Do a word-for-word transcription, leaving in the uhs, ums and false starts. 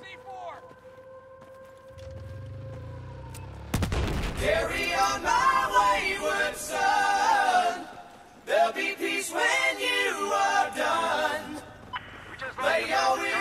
Carry on, my wayward son. There'll be peace when you are done. Lay your